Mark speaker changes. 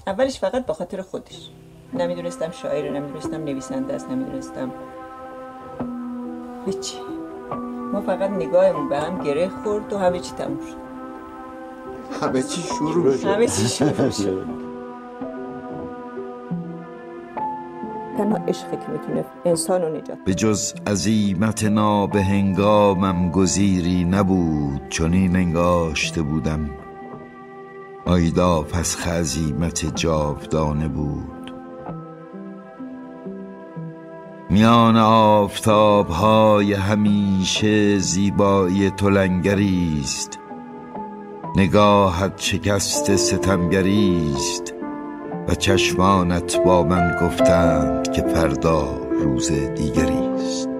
Speaker 1: اولش فقط به خاطر خودش. نمیدونستم شاعره، نمیدونستم نویسنده است، نمیدونستم هیچی. ما فقط نگاهمون به هم گره خورد و همه چی تموم شد.
Speaker 2: همه چی شروع شد.
Speaker 1: تنها عشقی که میتونه انسان رو نجات.
Speaker 3: به جز عزیمت نابهنگامم گزیری نبود، چنین انگاشته بودم آیدا فسخ عزیمت جاودانه بود. میان آفتاب‌های همیشه زیبایی تو لنگریست، نگاهت شکست ستمگریست و چشمانت با من گفتند که فردا روز دیگریست.